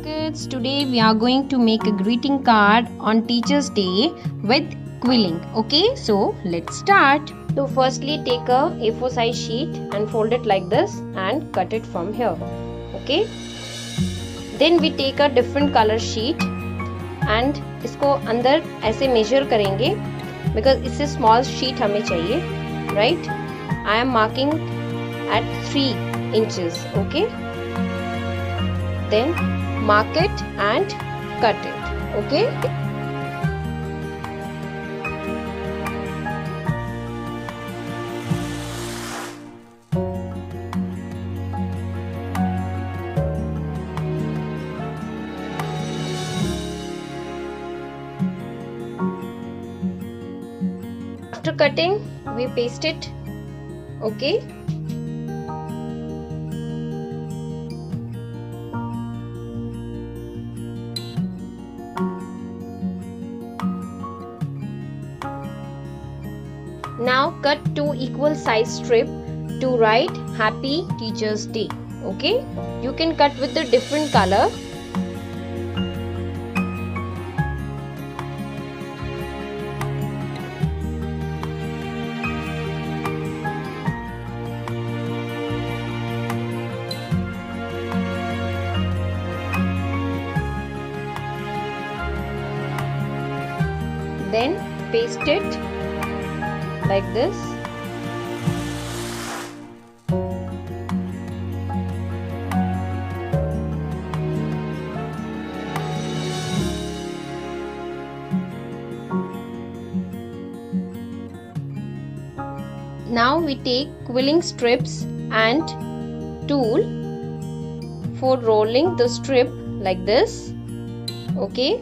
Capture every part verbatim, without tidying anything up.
kids, today we are going to make a greeting card on Teachers Day with quilling. Okay, so let's start. So firstly take a A four size sheet and fold it like this and cut it from here. Okay, then we take a different color sheet and इसको अंदर ऐसे measure करेंगे because इससे small sheet हमें चाहिए, right? I am marking at three inches. Okay, then mark it and cut it. Okay, after cutting we paste it. Okay, now cut two equal size strip to write Happy Teachers Day. Okay, you can cut with the different color. Then paste it like this. Now we take quilling strips and tool for rolling the strip like this. Okay,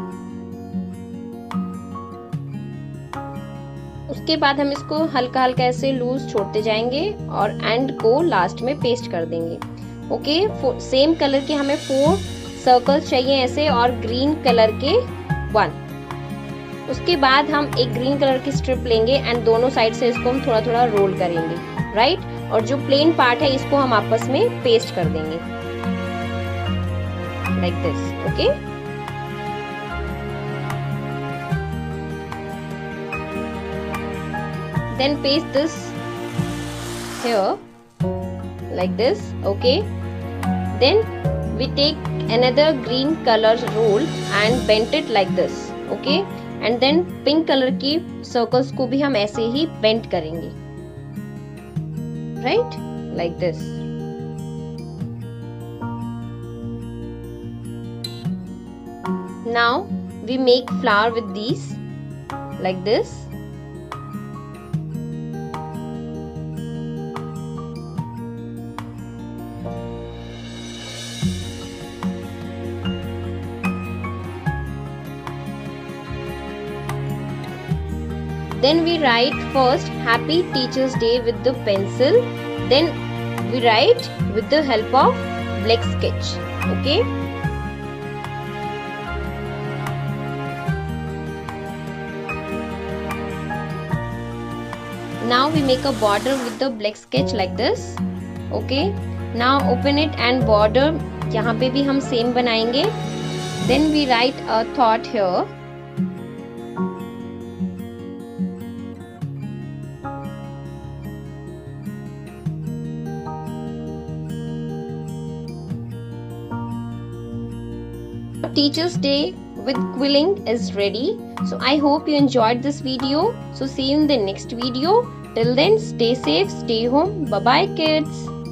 उसके बाद हम इसको हल्का हल्का ऐसे loose छोड़ते जाएंगे और एंड को लास्ट में पेस्ट कर देंगे. ओके, सेम कलर के हमें फोर सर्कल्स चाहिए ऐसे और ग्रीन कलर के वन. उसके बाद हम एक ग्रीन कलर की स्ट्रिप लेंगे एंड दोनों साइड से इसको हम थोड़ा थोड़ा रोल करेंगे, राइट right? और जो प्लेन पार्ट है इसको हम आपस में पेस्ट कर देंगे like this. Okay, then paste this here like this. Okay, then we take another green color roll and bend it like this. Okay, and then pink color की circles को भी हम ऐसे ही bend करेंगे, right, like this. Now we make flower with these like this. Then we write first Happy Teachers Day with the pencil. Then we write with the help of black sketch. Okay. Now we make a border with the black sketch like this. Okay. Now open it and border यहाँ पे भी हम same बनाएंगे. Then we write a thought here. Teachers Day with quilling is ready. So I hope you enjoyed this video. So see you in the next video. Till then, stay safe, stay home. Bye bye kids.